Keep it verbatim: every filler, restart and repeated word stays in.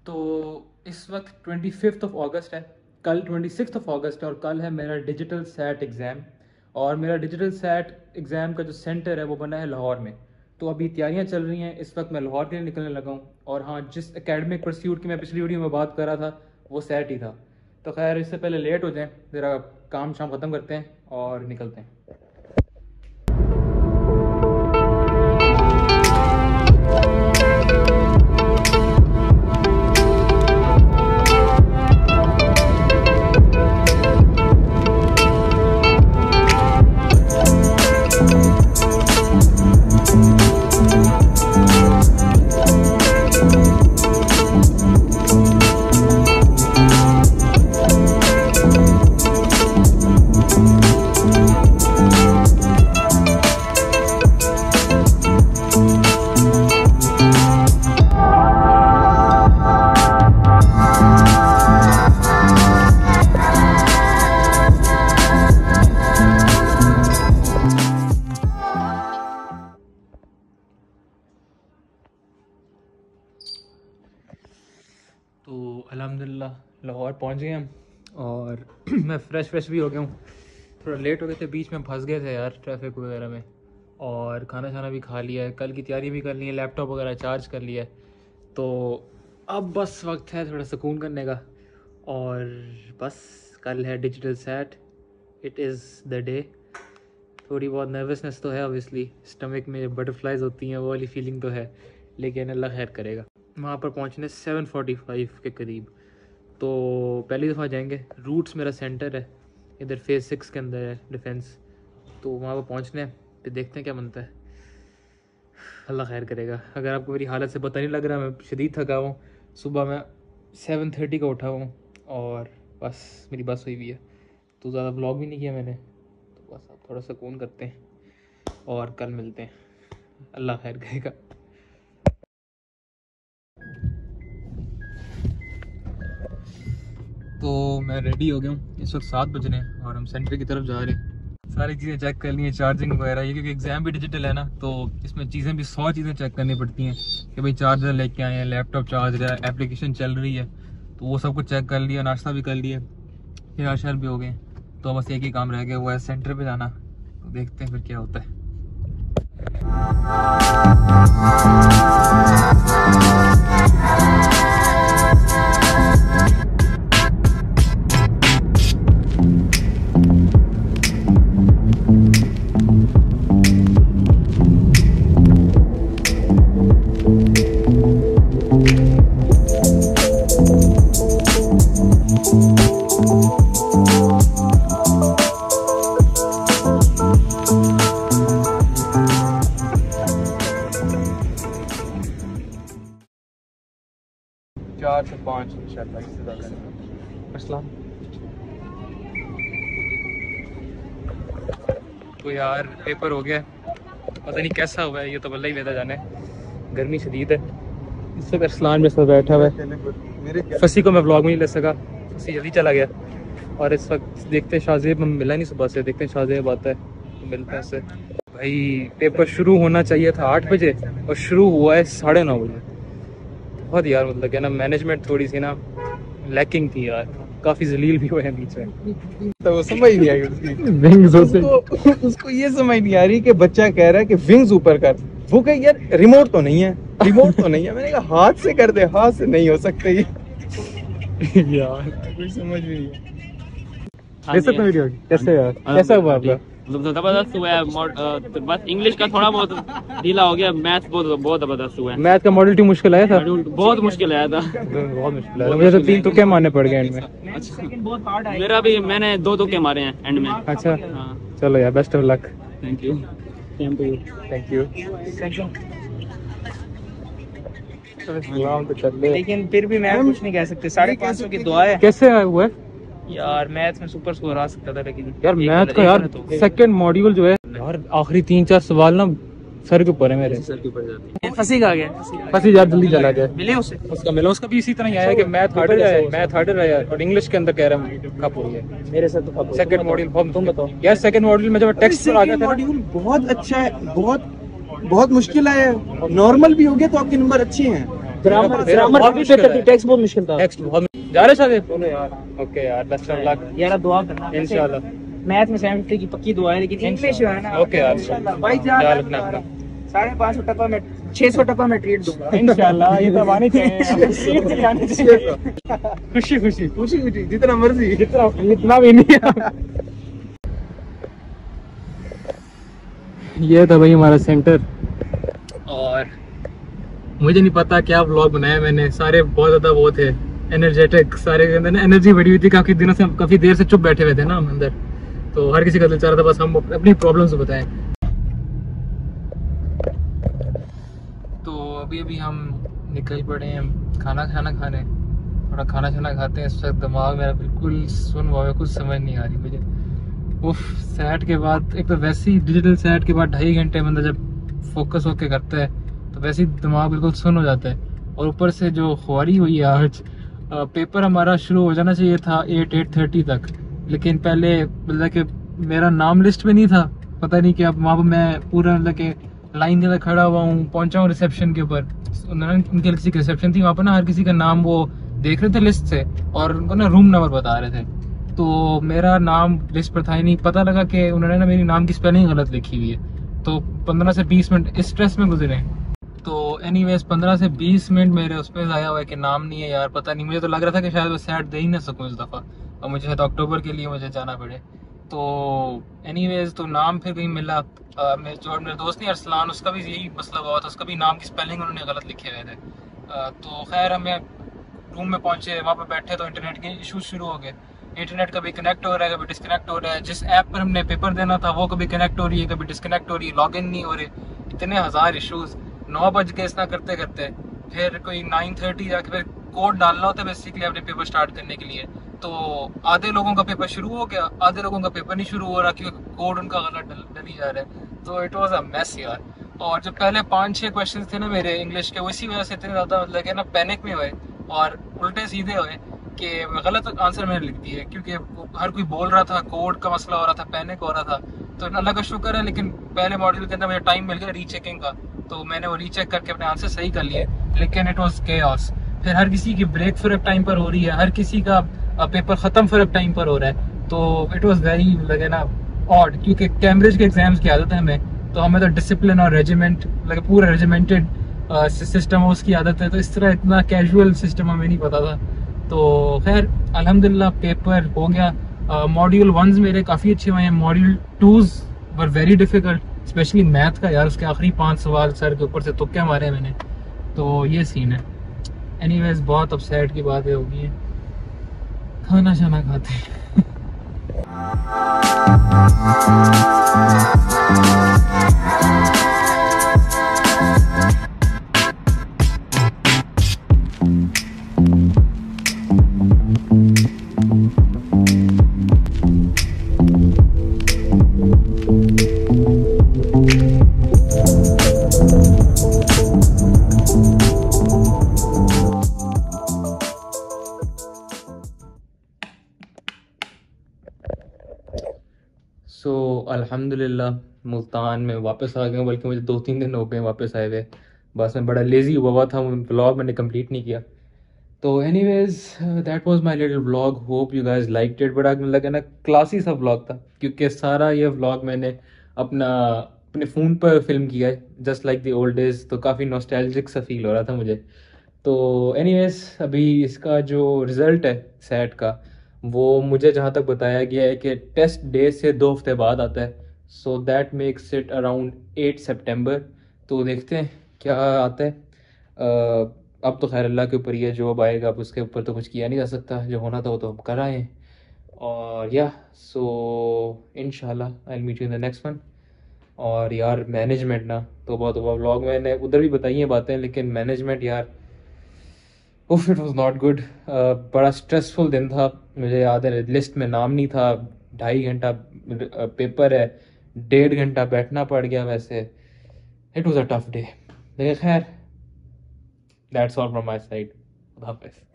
तो इस वक्त ट्वेंटी फिफ्थ ऑफ अगस्त है, कल ट्वेंटी सिक्स ऑफ अगस्त है और कल है मेरा डिजिटल सैट एग्ज़ाम। और मेरा डिजिटल सैट एग्ज़ाम का जो सेंटर है वो बना है लाहौर में। तो अभी तैयारियां चल रही हैं, इस वक्त मैं लाहौर के लिए निकलने लगा हूँ। और हाँ, जिस एकेडमिक परस्यूट की मैं पिछली वीडियो में बात कर रहा था वो सैट ही था। तो खैर इससे पहले लेट हो जाएं, ज़रा काम शाम ख़त्म करते हैं और निकलते हैं। तो अल्हम्दुलिल्लाह लाहौर पहुंच गए हम और मैं फ़्रेश फ्रेश भी हो गया हूँ। थोड़ा लेट हो गए थे, बीच में फंस गए थे यार ट्रैफिक वगैरह में। और खाना शाना भी खा लिया है, कल की तैयारी भी कर ली है, लैपटॉप वगैरह चार्ज कर लिया है। तो अब बस वक्त है थोड़ा सुकून करने का। और बस कल है digital SAT, it is the day. थोड़ी बहुत नर्वसनेस तो है, ऑब्वियसली स्टमक में बटरफ्लाइज होती हैं, वो वाली फीलिंग तो है, लेकिन अल्लाह खैर करेगा। वहाँ पर पहुँचने सेवन फोर्टी फाइव के करीब। तो पहली दफ़ा जाएंगे, रूट्स मेरा सेंटर है इधर फेज़ सिक्स के अंदर है डिफेंस। तो वहाँ पर पहुँचने हैं, फिर देखते हैं क्या बनता है, अल्लाह खैर करेगा। अगर आपको मेरी हालत से पता नहीं लग रहा, मैं शदीद थका हूँ। सुबह मैं सेवन थर्टी का उठा हूँ और बस मेरी बस हुई भी है, तो ज़्यादा ब्लॉग भी नहीं किया मैंने। तो बस अब थोड़ा सुकून करते हैं और कल मिलते हैं, अल्लाह खैर करेगा। तो मैं रेडी हो गया हूँ, इस वक्त सात बज रहे हैं और हम सेंटर की तरफ जा रहे हैं। सारी चीज़ें चेक कर ली हैं, चार्जिंग वगैरह, ये क्योंकि एग्ज़ाम भी डिजिटल है ना, तो इसमें चीज़ें भी सौ चीज़ें चेक करनी पड़ती हैं कि भाई चार्जर लेके आए हैं, लैपटॉप चार्ज रहा है, एप्लीकेशन चल रही है, तो वो सब कुछ चेक कर लिया, नाश्ता भी कर लिया, तैयार शहर भी हो गए। तो बस एक ही काम रह गया, वो है सेंटर पर जाना। तो देखते हैं फिर क्या होता है। चार से पाँच इंशाल्लाह, इससे ज़्यादा नहीं। अस्सलाम। तो यार पेपर हो गया, पता नहीं कैसा हुआ है ये तो अल्लाह ही वेदा जाने। गर्मी शदीद है, इस वक्त अरसलान मेरे साथ बैठा हुआ है। फसी को मैं व्लॉग में नहीं ले सका, फसी जल्दी चला गया। और इस वक्त देखते हैं शाहजेब, हम मिला नहीं सुबह से, देखते हैं शाहजेब आता है तो मिलते हैं उससे। भाई पेपर शुरू होना चाहिए था आठ बजे और शुरू हुआ है साढ़े नौ बजे। बहुत यार मतलब क्या ना, मैनेजमेंट थोड़ी सी ना लैकिंग थी यार, काफ़ी जलील भी हुए हैं बीच में। तो वो समझ नहीं आई उसकी विंग्स, उसको उसको ये समझ नहीं आ रही कि बच्चा कह रहा है कि विंग्स ऊपर कर, वो कहे यार रिमोट तो नहीं है, रिमोट तो नहीं है। मैंने कहा हाथ से कर दे, हाथ से नहीं हो सकते ये यार, कोई समझ भी नहीं है। कैसे वीडियो कैसे यार, कैसा हुआ आपका? जबरदस्त हुआ है। बस इंग्लिश का थोड़ा बहुत ढीला हो गया, मैथ बहुत बहुत जबरदस्त हुआ है। मैथ का मॉडल टू मुश्किल आया था, बहुत मुश्किल आया था, बहुत मुश्किल आया। मुझे तो तीन तुक्के मारने पड़ गए एंड में। अच्छा, मेरा भी, मैंने दो तुक्के मारे हैं एंड में। अच्छा चलो यार, best of luck. Thank you thank you thank you. लेकिन फिर भी मैं कुछ नहीं कह सकते, साढ़े पाँच सौ की दुआ है। कैसे हुआ यार? मैथ में सुपर स्कोर आ सकता था, लेकिन यार मैथ का यार सेकंड मॉड्यूल जो है यार, आखिरी तीन चार सवाल ना सर के ऊपर है मेरे, सर के ऊपर जाते हैं। फंसी का गया, फंसी यार जल्दी चला गया। मिले उसे, उसका मिला, उसका भी इसी तरह ही आया कि मैथ हार्डर है, मैथ हार्डर है यार। और इंग्लिश के अंदर कह रहा हूँ कप हो गया मेरे साथ तो। सेकंड मॉड्यूल तुम बताओ यार, सेकंड मॉड्यूल में जब टेक्स्ट पर आ गया था, मॉड्यूल बहुत अच्छा है, बहुत बहुत मुश्किल है। नॉर्मल भी हो गया तो आपके नंबर अच्छे हैं, ग्रामर ग्रामर भी बेहतर थी, टेक्स्ट बहुत मुश्किल था। टेक्स्ट बहुत जा रहे शादी बोलो यार। ओके यार, बेस्ट ऑफ लक यार, दुआ करना इंशाल्लाह। मैथ में सेवेंटी की पक्की दुआ है, लेकिन इंग्लिश जो है ना, ओके यार, भाई ख्याल रखना अपना। साढ़े पाँच सौ टका में छह सौ टका में ट्रीट दूंगा इंशाल्लाह। ये तो आने चाहिए। खुशी खुशी खुशी खुशी जितना मर्जी, जितना इतना भी नहीं है। ये था भाई हमारा सेंटर, और मुझे नहीं पता क्या व्लॉग बनाया मैंने। सारे बहुत ज़्यादा वो थे एनर्जेटिक, सारे के अंदर ना एनर्जी बढ़ी हुई थी। काफ़ी दिनों से, काफ़ी देर से चुप बैठे हुए थे ना हम अंदर, तो हर किसी का दिल चाह रहा था बस हम अपनी प्रॉब्लम्स बताएं। तो अभी अभी हम निकल पड़े हैं खाना खाना खाने। थोड़ा खाना खाना खाते हैं। इस वक्त दिमाग मेरा बिल्कुल सुन हुआ है, कुछ समझ नहीं आ रही मुझे। उफ, सेट के बाद, एक तो वैसे ही डिजिटल सेट के बाद ढाई घंटे बंदा जब फोकस होके करता है तो वैसे ही दिमाग बिल्कुल सुन हो जाता है। और ऊपर से जो खुआरी हुई है आज, पेपर हमारा शुरू हो जाना चाहिए था एट एट थर्टी तक, लेकिन पहले मतलब कि मेरा नाम लिस्ट में नहीं था। पता नहीं कि अब वहाँ पर मैं पूरा मतलब कि लाइन के अंदर खड़ा हुआ हूँ, पहुँचा हूँ रिसेप्शन के ऊपर। उन्होंने, उनकी किसी की रिसेप्शन थी वहाँ पर ना, हर किसी का नाम वो देख रहे थे लिस्ट से, और उनको ना रूम नंबर बता रहे थे। तो मेरा नाम लिस्ट पर था ही नहीं। पता लगा कि उन्होंने ना मेरी नाम की स्पेलिंग गलत लिखी हुई है। तो पंद्रह से बीस मिनट इस स्ट्रेस में गुजरे। तो एनीवेज पंद्रह से बीस मिनट मेरे उस पर आया हुआ है कि नाम नहीं है यार। पता नहीं, मुझे तो लग रहा था कि शायद मैं सेट दे ही ना सकूँ इस दफ़ा, और मुझे शायद अक्टूबर के लिए मुझे जाना पड़े। तो एनीवेज तो नाम फिर कहीं मिला। आ, मेरे जो मेरे दोस्त नहीं अरसलान, उसका भी यही मसला हुआ था, उसका भी नाम की स्पेलिंग उन्होंने गलत लिखे हुए थे। आ, तो खैर हमें रूम में पहुँचे, वहाँ पर बैठे तो इंटरनेट के इशूज़ शुरू हो गए। इंटरनेट कभी कनेक्ट हो रहा है, कभी डिस्कनेक्ट हो रहा है। जिस ऐप पर हमने पेपर देना था वो कभी कनेक्ट हो रही है, कभी डिस्कनेक्ट हो रही है, लॉगिन नहीं हो रहे। इतने हज़ार इश्यूज़। नौ बज के इतना करते करते फिर कोई नाइन थर्टी जाके फिर कोड डालना होता है बेसिकली अपने पेपर स्टार्ट करने के लिए। तो आधे लोगों का पेपर शुरू हो गया, आधे लोगों का पेपर नहीं शुरू हो रहा क्योंकि कोड उनका गलत डल डली जा रहा है। तो इट वॉज अ मैस यार। और जो पहले पाँच छः क्वेश्चन थे ना मेरे इंग्लिश के, वो इसी वजह से इतने ज़्यादा मतलब कि ना पैनिक में हुए और उल्टे सीधे हुए कि गलत आंसर मैंने लिख दिए, क्योंकि हर कोई बोल रहा था, कोड का मसला हो रहा था, पैनिक हो रहा था। तो अल्लाह का शुक्र है, लेकिन पहले मॉड्यूल के अंदर मुझे टाइम मिल गया रीचेकिंग का, तो मैंने वो रीचेक करके अपने आंसर सही कर लिए। लेकिन इट वाज केओस। फिर हर किसी की ब्रेक फॉर टाइम पर हो रही है, हर किसी का पेपर ख़त्म फॉर टाइम पर हो रहा है। तो इट वाज वेरी लगे ना ऑड, क्योंकि कैम्ब्रिज के एग्जाम्स की आदत है हमें, तो हमें तो डिसिप्लिन और रेजिमेंट लगे पूरा रेजिमेंटेड सिस्टम है उसकी आदत है। तो इस तरह इतना कैजुअल सिस्टम हमें नहीं पता था। तो खैर अल्हम्दुलिल्लाह पेपर हो गया। मॉड्यूल वंस मेरे काफ़ी अच्छे हुए हैं। Module twos were very difficult, especially math का यार। उसके आखिरी पांच सवाल सर के ऊपर से तुक्के मारे मैंने। तो ये सीन है। एनीवेज बहुत अपसेट की बातें होगी हैं। खाना शाना खाते हैं। सो so, अल्हम्दुलिल्लाह मुल्तान में वापस आ गया हूँ, बल्कि मुझे दो तीन दिन हो गए वापस आए हुए। बस मैं बड़ा लेज़ी हुआ हुआ था, व्लॉग मैंने कंप्लीट नहीं किया। तो anyways that was my little vlog, hope you guys liked it. बड़ा लगा ना क्लासी सा व्लॉग था, क्योंकि सारा ये व्लॉग मैंने अपना अपने फ़ोन पर फिल्म किया है, just like the old days. तो काफ़ी नॉस्टैल्जिक सा फील हो रहा था मुझे। तो एनीवेज अभी इसका जो रिज़ल्ट है सेट का, वो मुझे जहाँ तक बताया गया है कि टेस्ट डे से दो हफ्ते बाद आता है। So that makes it around eight September. तो देखते हैं क्या आता है। uh, अब तो खैर अल्लाह के ऊपर ही है, जो अब आएगा अब उसके ऊपर तो कुछ किया नहीं जा सकता। जो होना था वो तो हम कर आए हैं। और या सो इंशाल्लाह I will meet you in the next one. और यार मैनेजमेंट ना तो बहुत हुआ, व्लॉग मैंने उधर भी बताई हैं बातें, लेकिन मैनेजमेंट यार उफ, इट वॉज नॉट गुड। बड़ा स्ट्रेसफुल दिन था। मुझे याद है लिस्ट में नाम नहीं था, ढाई घंटा पेपर है, डेढ़ घंटा बैठना पड़ गया। वैसे it was a tough day, लेकिन खैर that's all from my side. खुदा हाफिज़।